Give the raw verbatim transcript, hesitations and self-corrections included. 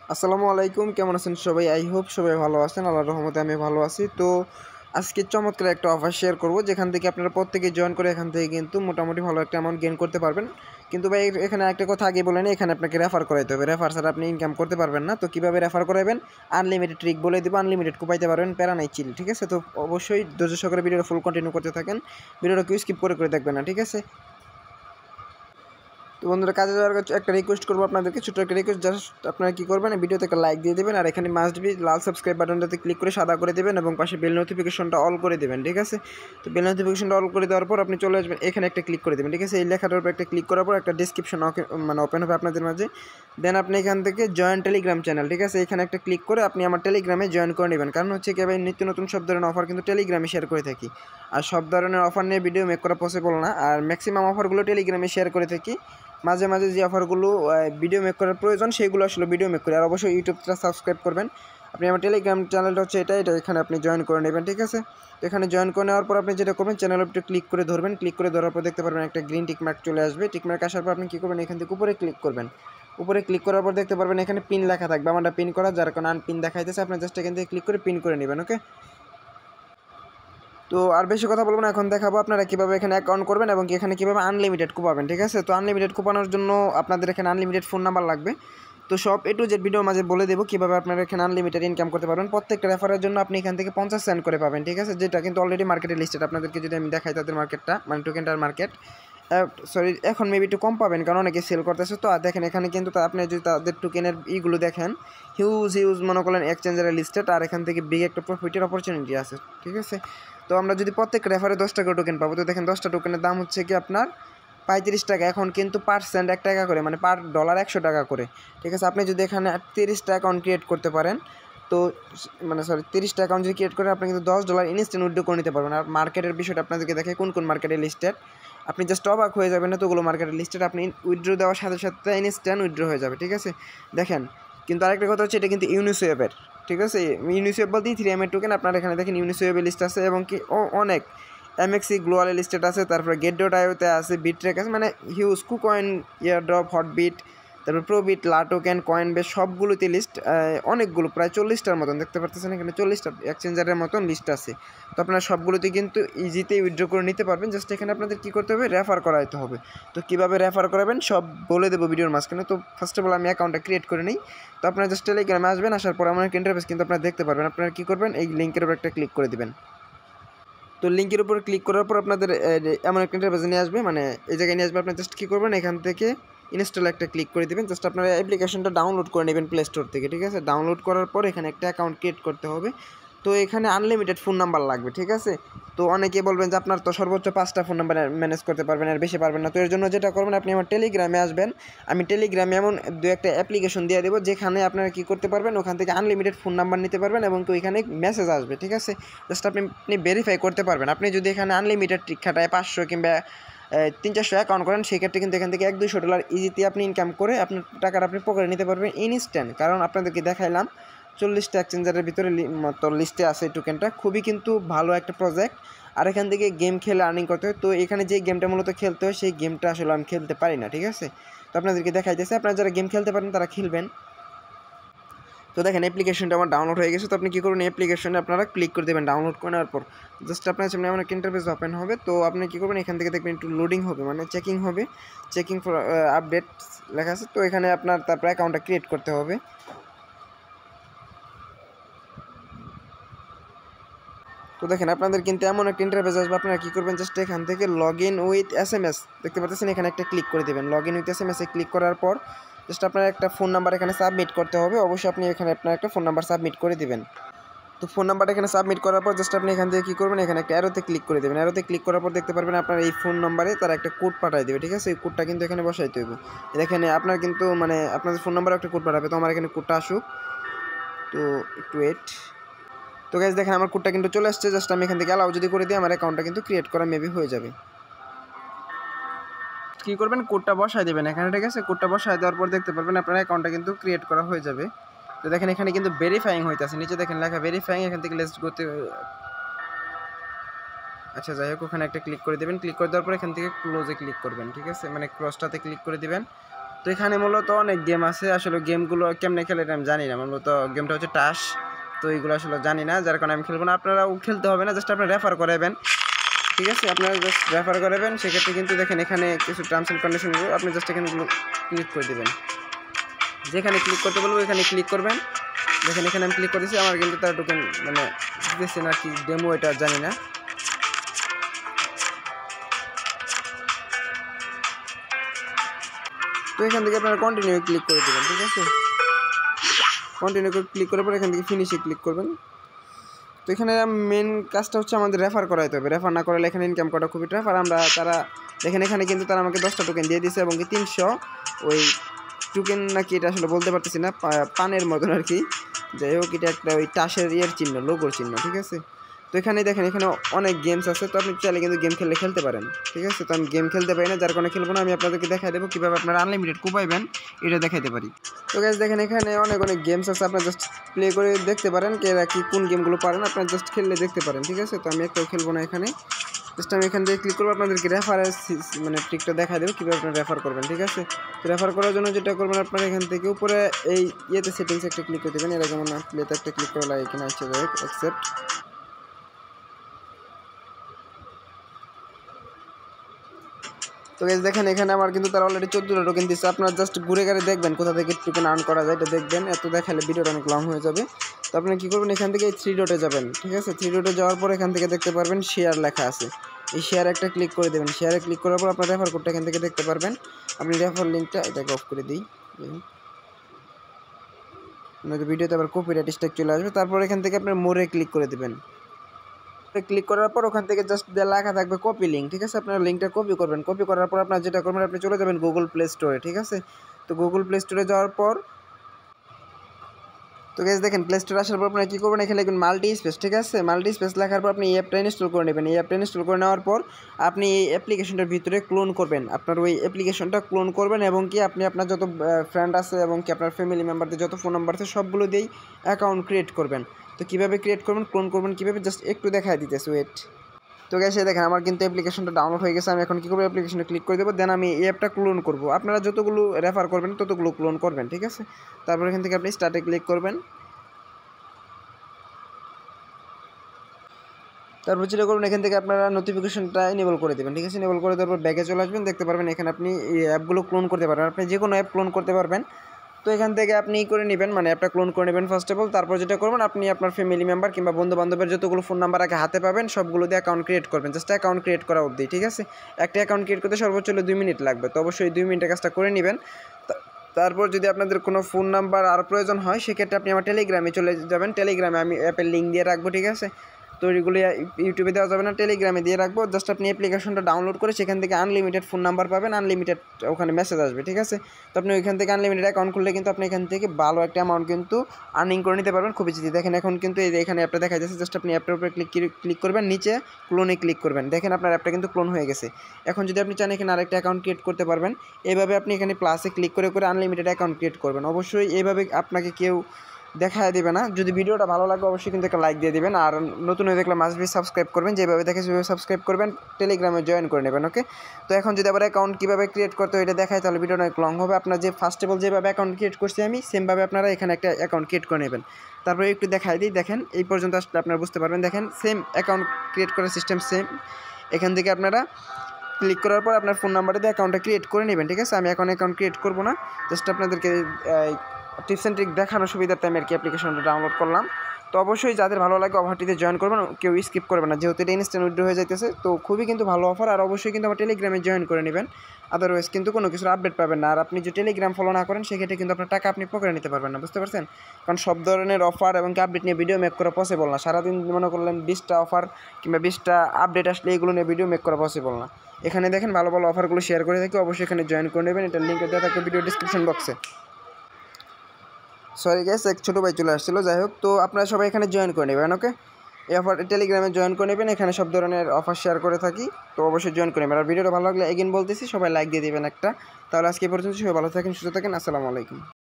আসসালামু আলাইকুম, কেমন আছেন সবাই? আই হোপ সবাই ভালো আছেন। আল্লাহর রহমতে আমি ভালো আছি। তো আজকে চমৎকার একটা অফার শেয়ার করব, যেখান থেকে আপনারা প্রত্যেকে জয়েন করে এখান থেকে কিন্তু মোটামুটি ভালো একটা অ্যামাউন্ট গেইন করতে পারবেন। কিন্তু ভাই এখানে একটা কথা আগে বলে নিই, এখানে আপনাকে রেফার করাইতে হবে। রেফার ছাড়া আপনি ইনকাম করতে পারবেন না। তো কীভাবে রেফার করাবেন? আনলিমিটেড ট্রিক বলে দেবো, আনলিমিটেড কুপাইতে পারবেন, প্যারা নাই, চিল। ঠিক আছে? তো অবশ্যই ধৈর্য সহকারে ভিডিওটা ফুল কন্টিনিউ করতে থাকেন। ভিডিওটা কেউ স্কিপ করে করে দেখবেন না, ঠিক আছে? তো বন্ধুরা, কাজে যাওয়ার একটা রিকোয়েস্ট করবো আপনাদেরকে, ছোটো একটা রিকোয়েস্ট। জাস্ট আপনারা কী করবেন, ভিডিওতে একটা লাইক দিয়ে দেবেন, আর এখানে মাস্ট বি লাল সাবস্ক্রাইব বাটনটাতে ক্লিক করে সাদা করে দেবেন এবং পাশে বেল নোটিফিকেশনটা অল করে দেবেন, ঠিক আছে? তো বেল নোটিফিকেশনটা অল করে দেওয়ার পর আপনি চলে আসবেন, এখানে একটা ক্লিক করে দেবেন, ঠিক আছে? এই লেখাটার উপর একটা ক্লিক করার পর একটা ডিসক্রিপশন মানে ওপেন হবে আপনাদের মাঝে। দেন আপনি এখান থেকে জয়েন টেলিগ্রাম চ্যানেল, ঠিক আছে? এখানে একটা ক্লিক করে আপনি আমার টেলিগ্রামে জয়েন করে নেবেন। কারণ হচ্ছে কি ভাই, নিত্য নতুন সব ধরনের অফার কিন্তু টেলিগ্রামে শেয়ার করে থাকি, আর সব ধরনের অফার নিয়ে ভিডিও মেক করা পসিবল না। আর ম্যাক্সিমাম অফারগুলো টেলিগ্রামে শেয়ার করে থাকি। মাঝে মাঝে যে অফারগুলো ভিডিও মেক করার প্রয়োজন সেগুলো আসলে ভিডিও মেক করি। আর অবশ্যই ইউটিউবটা সাবস্ক্রাইব করবেন। আপনি আমার টেলিগ্রাম চ্যানেলটা হচ্ছে এটা এটা এখানে আপনি জয়েন করে নেবেন, ঠিক আছে? তো এখানে জয়েন করে নেওয়ার পর আপনি যেটা করবেন, চ্যানেলের উপরে ক্লিক করে ধরবেন। ক্লিক করে ধরার পর দেখতে পারবেন একটা গ্রিন টিকমার্ক চলে আসবে। টিকমার্ক আসার পর আপনি কী করবেন, এখান থেকে উপরে ক্লিক করবেন। উপরে ক্লিক করার পর দেখতে পারবেন এখানে পিন লেখা থাকবে, আমারটা পিন করা, যার কারণে আনপিন দেখাইতেছে। আপনি জাস্ট এখান থেকে ক্লিক করে পিন করে নেবেন, ওকে? তো আর বেশি কথা বলবো না, এখন দেখাবো আপনারা কীভাবে এখানে অ্যাকাউন্ট করবেন এবং এখানে কীভাবে আনলিমিটেড কুপাবেন, ঠিক আছে? তো আনলিমিটেড কুপানোর জন্য আপনাদের এখানে আনলিমিটেড ফোন নাম্বার লাগবে। তো সব এ টু জেড ভিডিওর মাঝে বলে দেবো কীভাবে আপনারা এখানে আনলিমিটেড ইনকাম করতে পারবেন। প্রত্যেকটা রেফারের জন্য আপনি এখান থেকে পঞ্চাশ সেন্ট করে পাবেন, ঠিক আছে? যেটা কিন্তু অলরেডি মার্কেটে লিস্টেড। আপনাদেরকে যদি আমি দেখাই তাদের মার্কেটটা, মানে টোকেনটার মার্কেট, সরি এখন মেবি একটু কম পাবেন কারণ অনেকে সেল করতেছে। তো আর দেখেন এখানে কিন্তু আপনি যদি তাদের টোকেনের ইগুলো দেখেন, হিউজ হিউজ মনে করলেন এক্সচেঞ্জারে লিস্টেড, আর এখান থেকে বিগ একটা প্রফিটের অপরচুনিটি আছে, ঠিক আছে? তো আমরা যদি প্রত্যেক রেফারে দশ টাকা টোকেন পাবো, তো দেখেন দশটা টোকেনের দাম হচ্ছে কি আপনার পঁয়ত্রিশ টাকা। এখন কিন্তু পার্সেন্ট এক টাকা করে, মানে পার ডলার একশো টাকা করে, ঠিক আছে? আপনি যদি এখানে তিরিশটা অ্যাকাউন্ট ক্রিয়েট করতে পারেন, তো মানে সরি তিরিশটা অ্যাকাউন্ট যদি ক্রিয়েট করে আপনি কিন্তু দশ ডলার ইনস্ট্যান্ট উইথড্র করে নিতে পারবেন। আর মার্কেটের বিষয়টা আপনাদেরকে দেখে কোন কোন মার্কেটে লিস্টেড, আপনি জাস্ট অবাক হয়ে যাবেন। এতগুলো মার্কেটে লিস্টেড, আপনি উইথড্র দেওয়ার সাথে সাথে ইনস্ট্যান্ট উইথড্র হয়ে যাবে, ঠিক আছে? দেখেন, কিন্তু আরেকটা কথা হচ্ছে এটা কিন্তু ইউনিসোয়েবের, ঠিক আছে? ইউনিসোয়েব বলতে থ্রি এম এর টোকেন। আপনার এখানে দেখেন ইউনিসোয়েবের লিস্ট আছে এবং কি অনেক এমএক্সি গ্লোবালে লিস্টেড আছে, তারপরে গেট ডট আইওতে আছে, বিট ট্রেক আছে, মানে হিউজ কুকয়েন, এয়ারড্রপ, হটবিট, তারপর ProBit, Latoken, Coinbase, সবগুলোতে লিস্ট অনেকগুলো, প্রায় চল্লিশটার মতন দেখতে পারতেছেন এখানে, চল্লিশটা এক্সচেঞ্জারের মতন লিস্ট আছে। তো আপনারা সবগুলোতে কিন্তু ইজিতে উইথড্র করে নিতে পারবেন। জাস্ট এখানে আপনাদের কী করতে হবে, রেফার করাইতে হবে। তো কীভাবে রেফার করাবেন সব বলে দেবো ভিডিওর মাঝখানে। তো ফার্স্ট অফ অল আমি অ্যাকাউন্টটা ক্রিয়েট করে নিই। তো আপনারা জাস্ট টেলিগ্রামে আসবেন, আসার পর আমার একটা ইন্টারফেস কিন্তু আপনারা দেখতে পারবেন। আপনারা কী করবেন, এই লিঙ্কের উপর একটা ক্লিক করে দেবেন। তো লিঙ্কের উপর ক্লিক করার পর আপনাদের এমন একটা ইন্টারফেস নিয়ে আসবে, মানে এই জায়গায় নিয়ে আসবে। আপনি জাস্ট কী করবেন, এখান থেকে ইনস্টল একটা ক্লিক করে দেবেন। জাস্ট আপনারা অ্যাপ্লিকেশনটা ডাউনলোড করে নেবেন প্লে স্টোর থেকে, ঠিক আছে? ডাউনলোড করার পর এখানে একটা অ্যাকাউন্ট ক্রিয়েট করতে হবে। তো এখানে আনলিমিটেড ফোন নাম্বার লাগবে, ঠিক আছে? তো অনেকে বলবেন যে আপনার তো সর্বোচ্চ পাঁচটা ফোন নাম্বার ম্যানেজ করতে পারবেন, আর বেশি পারবেন না। তো এর জন্য যেটা করবেন, আপনি আমার টেলিগ্রামে আসবেন। আমি টেলিগ্রামে এমন দু একটা অ্যাপ্লিকেশন দিয়ে দেবো যেখানে আপনারা কী করতে পারবেন, ওখান থেকে আনলিমিটেড ফোন নাম্বার নিতে পারবেন এবং ওইখানে মেসেজ আসবে, ঠিক আছে? জাস্ট আপনি আপনি ভেরিফাই করতে পারবেন। আপনি যদি এখানে আনলিমিটেড খাটায় পাঁচশো কিংবা তিন চারশো অ্যাকাউন্ট করেন, সেক্ষেত্রে কিন্তু এখান থেকে এক দুইশো ডলার ইজিতে আপনি ইনকাম করে আপনার টাকাটা আপনি পকেটে নিতে পারবেন ইনস্ট্যান্ট। কারণ আপনাদেরকে দেখাইলাম চল্লিশটা এক্সচেঞ্জারের ভিতরে মতো লিস্টে আছে এই টোকেনটা, খুবই কিন্তু ভালো একটা প্রজেক্ট। আর এখান থেকে গেম খেলে আর্নিং করতে হয়। তো এখানে যে গেমটা মূলত খেলতে হয় সেই গেমটা আসলে আমি খেলতে পারি না, ঠিক আছে? তো আপনাদেরকে দেখাইতেছে, আপনারা যারা গেম খেলতে পারেন তারা খেলবেন। তো দেখেন অ্যাপ্লিকেশনটা আমার ডাউনলোড হয়ে গেছে। তো আপনি কী করুন, অ্যাপ্লিকেশনে আপনারা ক্লিক করে দেবেন ডাউনলোড করে নেওয়ার পর। জাস্ট আপনার সামনে এমন একটা ইন্টারফেস ওপেন হবে। তো আপনি কী করবেন, এখান থেকে দেখবেন একটু লোডিং হবে, মানে চেকিং হবে, চেকিং ফর আপডেট লেখা আছে। তো এখানে আপনার তারপর অ্যাকাউন্টটা ক্রিয়েট করতে হবে। তো দেখেন আপনাদের কিন্তু এমন একটা ইন্টারফেস আসবে। আপনারা কী করবেন, জাস্ট এখান থেকে log in with S M S দেখতে পাচ্ছেন, এখানে একটা ক্লিক করে দেবেন। Log in with S M এসে ক্লিক করার পর জাস্ট আপনার একটা ফোন নাম্বার এখানে সাবমিট করতে হবে। অবশ্যই আপনি এখানে আপনার একটা ফোন নাম্বার সাবমিট করে দেবেন। তো ফোন নাম্বারটা এখানে সাবমিট করার পর জাস্ট আপনি এখান থেকে কী করবেন, এখানে একটা অ্যারোতে ক্লিক করে দেবেন। অ্যারোতে ক্লিক করার পর দেখতে পারবেন আপনার এই ফোন নাম্বারে তারা একটা কোড পাঠিয়ে দেবে, ঠিক আছে? এই কোডটা কিন্তু এখানে বসাইতে হবে। এখানে আপনার কিন্তু মানে আপনাদের ফোন নাম্বারে একটা কোড পাঠাবে। তো আমার এখানে কোডটা আসুক, তো একটু ওয়েট। তো গাইস দেখেন আমার কোডটা কিন্তু চলে আসছে। জাস্ট আমি এখান থেকে অ্যালাউ যদি করে দিই, আমার অ্যাকাউন্টটা কিন্তু ক্রিয়েট করা মেবি হয়ে যাবে। কী করবেন, কোডটা বসায় দেবেন এখানে, ঠিক আছে? কোডটা বসায় দেওয়ার পর দেখতে পারবেন আপনার অ্যাকাউন্টটা কিন্তু ক্রিয়েট করা হয়ে যাবে। তো দেখেন এখানে কিন্তু ভেরিফাইং হইতেছে, নিচে দেখেন লেখা ভেরিফাইং। এখান থেকে লেটস গোতে, আচ্ছা যাই হোক, ওখানে একটা ক্লিক করে দেবেন। ক্লিক করে দেওয়ার পর এখান থেকে ক্লোজে ক্লিক করবেন, ঠিক আছে? মানে ক্রসটাতে ক্লিক করে দেবেন। তো এখানে মূলত অনেক গেম আছে, আসলে গেমগুলো কেমনে খেলে আমি জানি না, মূলত গেমটা হচ্ছে টাস, তো এইগুলো আসলে জানি না, যার কারণে আমি খেলবো না। আপনারাও খেলতে হবে না, জাস্ট আপনারা রেফার করাবেন, ঠিক আছে? আপনারা জাস্ট রেফার করাবেন, সেক্ষেত্রে কিন্তু দেখেন এখানে কিছু টার্মস অ্যান্ড কন্ডিশনগুলো আপনি জাস্ট এখানেগুলো ক্লিক করে দেবেন, যেখানে ক্লিক করতে বলবো এখানে ক্লিক করবেন। দেখেন এখানে আমি ক্লিক করেছি, আমার কিন্তু তার টোকেন মানে দিতেছে না কি ডেমো এটা জানি না। তো এখান থেকে আপনারা কন্টিনিউ ক্লিক করে দেবেন, ঠিক আছে? কন্টিনিউ করে ক্লিক করার পর এখান থেকে ফিনিশে ক্লিক করবেন। তো এখানে মেন কাজটা হচ্ছে আমাদের রেফার করাইতে হবে, রেফার না করলে এখানে ইনকাম করা খুবই টাফ। আর আমরা তারা দেখেন এখানে কিন্তু তারা আমাকে দশটা টোকেন দিয়ে দিয়েছে এবং কি তিনশো ওই টোকেন নাকি এটা আসলে বলতে পারতেছি না, পানের মতন আর কি, যাই হোক এটা একটা ওই টাসের ইয়ের চিহ্ন, লোগোর চিহ্ন, ঠিক আছে? তো এখানে দেখেন এখানে অনেক গেমস আছে, তো আপনি চাইলে কিন্তু গেম খেললে খেলতে পারেন, ঠিক আছে? তো আমি গেম খেলতে পারি না, যার কারণে খেলবো না। আমি আপনাদেরকে দেখাই দেবো কীভাবে আপনারা আনলিমিটেড কুপাইবেন, এটা দেখাইতে পারি। তো গাইস দেখেন এখানে অনেক অনেক গেমস আছে, আপনারা জাস্ট প্লে করে দেখতে পারেন কে এরা কি কোন গেমগুলো পারেন, আপনারা জাস্ট খেললে দেখতে পারেন, ঠিক আছে? তো আমি একটাও খেলবো না এখানে, জাস্ট আমি এখান থেকে ক্লিক করবো, আপনাদেরকে রেফারের মানে ট্রিকটা দেখা দেবো কীভাবে আপনারা রেফার করবেন, ঠিক আছে? তো রেফার করার জন্য যেটা করবেন আপনারা এখান থেকে উপরে এই ইয়েতে সেটিংস একটা ক্লিক করে দেবেন, এরা যেমন প্লেতে একটা ক্লিক করে লাগে এখানে আসছে, যাই হোক অ্যাকসেপ্ট। তো গাইস দেখেন এখানে আমার কিন্তু তারা অলরেডি চোদ্দোটা টোকেন দিচ্ছে, আপনারা জাস্ট ঘুরে ঘুরে দেখবেন কোথা থেকে টোকেন আর্ন করা যায়, এটা দেখবেন, এত দেখালে ভিডিওটা অনেক লং হয়ে যাবে। তো আপনি কী করবেন, এখান থেকে এই থ্রি ডটে যাবেন, ঠিক আছে? থ্রি ডটে যাওয়ার পর এখান থেকে দেখতে পারবেন শেয়ার লেখা আছে, এই শেয়ার একটা ক্লিক করে দেবেন। শেয়ারে ক্লিক করার পর আপনার রেফার কোডটা এখান থেকে দেখতে পারবেন। আপনি রেফার লিঙ্কটা এটাকে অফ করে দিই, নয়তো ভিডিওতে আবার কপিরাইট স্ট্রাইক চলে আসবে। তারপর এখান থেকে আপনার মোরে ক্লিক করে দেবেন, ক্লিক করার পর ওখান থেকে জাস্ট লেখা থাকবে কপি লিঙ্ক, ঠিক আছে? আপনার লিঙ্কটা কপি করবেন, কপি করার পর আপনার যেটা করবেন আপনি চলে যাবেন গুগল প্লে স্টোরে, ঠিক আছে? তো গুগল প্লে স্টোরে যাওয়ার পর তো গাইস দেখেন প্লে স্টোরে আসার পর আপনারা কী করবেন, এখানে লিখবেন মাল্টি স্পেস, ঠিক আছে? মাল্টি স্পেস লেখার পর আপনি এই অ্যাপটা ইনস্টল করে নেবেন। এই অ্যাপটা ইনস্টল করে নেওয়ার পর আপনি এই অ্যাপ্লিকেশনটার ভিতরে ক্লোন করবেন, আপনার ওই অ্যাপ্লিকেশনটা ক্লোন করবেন এবং কি আপনি আপনার যত ফ্রেন্ড আছে এবং কি আপনার ফ্যামিলি মেম্বারদের যত ফোন নাম্বার আছে সবগুলো দিয়েই অ্যাকাউন্ট ক্রিয়েট করবেন। তো কীভাবে ক্রিয়েট করবেন, ক্লোন করবেন কীভাবে, জাস্ট একটু দেখাই দিতেছে, ওয়েট। তো গাইস দেখেন আমার কিন্তু অ্যাপ্লিকেশনটা ডাউনলোড হয়ে গেছে, আমি এখন কী করবো, অ্যাপ্লিকেশনে ক্লিক করে দেবো, দেন আমি এই অ্যাপটা ক্লোন করবো। আপনারা যতগুলো রেফার করবেন ততগুলো ক্লোন করবেন, ঠিক আছে? তারপর এখান থেকে আপনি স্টার্টে ক্লিক করবেন, তারপর যেটা করবেন এখান থেকে আপনারা নোটিফিকেশনটা এনেবল করে দেবেন, ঠিক আছে? এনেবল করে দেওয়ার পর ব্যাগে চলে আসবেন, দেখতে পারবেন এখানে আপনি এই অ্যাপগুলো ক্লোন করতে পারবেন, আপনি যে কোনো অ্যাপ ক্লোন করতে পারবেন। তো এখান থেকে আপনি করে নেবেন, মানে অ্যাপটা ক্লোন করে নেবেন ফার্স্ট অফ অল। তারপর যেটা করবেন আপনি আপনার ফ্যামিলি মেম্বার কিংবা বন্ধু বান্ধবের যতগুলো ফোন নাম্বার আগে হাতে পাবেন সবগুলো দিয়ে অ্যাকাউন্ট ক্রিয়েট করবেন, জাস্ট অ্যাকাউন্ট ক্রিয়েট করা অবধি, ঠিক আছে? একটা অ্যাকাউন্ট ক্রিয়েট করতে সর্বোচ্চ হলে দুই মিনিট লাগবে, তো অবশ্যই দুই মিনিটের কাজটা করে নেবেন। তারপর যদি আপনাদের কোনো ফোন নাম্বার আর প্রয়োজন হয় সেক্ষেত্রে আপনি আমার টেলিগ্রামে চলে যাবেন, টেলিগ্রামে আমি অ্যাপের লিঙ্ক দিয়ে রাখবো, ঠিক আছে? তো এগুলো ইউটিউবে দেওয়া যাবে না, টেলিগ্রামে দিয়ে রাখবো। জাস্ট আপনি অ্যাপ্লিকেশনটা ডাউনলোড করে সেখান থেকে আনলিমিটেড ফোন নাম্বার পাবেন, আনলিমিটেড ওখানে মেসেজ আসবে, ঠিক আছে? তো আপনি ওইখান থেকে আনলিমিটেড অ্যাকাউন্ট খুললে কিন্তু আপনি এখান থেকে ভালো একটা অ্যামাউন্ট কিন্তু আর্নিং করে নিতে পারবেন খুবই ইজি। দেখেন এখন কিন্তু এই এখানে অ্যাপটা দেখা যাচ্ছে, জাস্ট আপনি অ্যাপটার উপরে ক্লিক ক্লিক করবেন, নিচে ক্লোনে ক্লিক করবেন, দেখেন আপনার অ্যাপটা কিন্তু ক্লোন হয়ে গেছে। এখন যদি আপনি চান এখানে আরেকটা অ্যাকাউন্ট ক্রিয়েট করতে পারবেন, এইভাবে আপনি এখানে প্লাসে ক্লিক করে করে আনলিমিটেড অ্যাকাউন্ট ক্রিয়েট করবেন। অবশ্যই এইভাবে আপনাকে কেউ দেখায় দেবে না। যদি ভিডিওটা ভালো লাগে অবশ্যই কিন্তু একটা লাইক দিয়ে দেবেন, আর নতুন হয়ে দেখলে মাস্ট বি সাবস্ক্রাইব করবেন, যেভাবে দেখে সেভাবে সাবস্ক্রাইব করবেন, টেলিগ্রামে জয়েন করে নেবেন, ওকে? তো এখন যদি আবার অ্যাকাউন্ট কীভাবে ক্রিয়েট করতে হয় এটা দেখায় তাহলে ভিডিওটা অনেক লং হবে। আপনার যে ফার্স্ট অফ অল যেভাবে অ্যাকাউন্ট ক্রিয়েট করছি আমি সেমভাবে আপনারা এখানে একটা অ্যাকাউন্ট ক্রিয়েট করে নেবেন। তারপরে একটু দেখাই দিই, দেখেন এই পর্যন্ত আসলে আপনারা বুঝতে পারবেন, দেখেন সেম অ্যাকাউন্ট ক্রিয়েট করার সিস্টেম সেম। এখান থেকে আপনারা ক্লিক করার পর আপনার ফোন নাম্বারে দিয়ে অ্যাকাউন্টটা ক্রিয়েট করে নেবেন, ঠিক আছে? আমি এখন অ্যাকাউন্ট ক্রিয়েট করবো না, জাস্ট আপনাদেরকে টিপস অ্যান্ড ট্রিক দেখানোর সুবিধার্থে আমি আর কি অ্যাপ্লিকেশনটা ডাউনলোড করলাম। তো অবশ্যই যাদের ভালো লাগে অফারটিতে জয়েন করবেন, কেউ স্কিপ করবেন না, যেহেতু এটা ইনস্ট্যান্ট উইথড্র হয়ে যাইতেছে। তো খুবই কিন্তু ভালো অফার, আর অবশ্যই কিন্তু আমার টেলিগ্রামে জয়েন করে নেবেন, আদারওয়াইজ কিন্তু কোনো কিছুর আপডেট পাবেন না। আর আপনি যদি টেলিগ্রাম ফলো না করেন সেক্ষেত্রে কিন্তু আপনার টাকা আপনি পকেটে নিতে পারবেন না, বুঝতে পারছেন? কারণ সব ধরনের অফার এবং আপডেট নিয়ে ভিডিও মেক করা পসিবল না। সারাদিন মনে করলেন বিশটা অফার কিংবা বিশটা আপডেট আসলে এগুলো নিয়ে ভিডিও মেক করা পসিবল না। এখানে দেখেন ভালো ভালো অফারগুলো শেয়ার করে থাকি, অবশ্যই এখানে জয়েন করে নেবেন, এটা লিঙ্ক দেওয়া থাকবে ভিডিও ডিসক্রিপশন বক্সে। সরি গ্যাস, এক ছোটো ভাই চলে আসছিলো, যাই হোক। তো আপনারা সবাই এখানে জয়েন করে নেবেন, ওকে? এই অফার টেলিগ্রামে জয়েন করে নেবেন, এখানে সব ধরনের অফার শেয়ার করে থাকি, তো অবশ্যই জয়েন করে নেবেন। আর ভিডিওটা ভালো লাগলে এগেইন বলতেছি সবাই লাইক দিয়ে দেবেন একটা। তাহলে আজকে এই পর্যন্ত, সবাই ভালো থাকেন, সুস্থ থাকেন, আসসালামু আলাইকুম।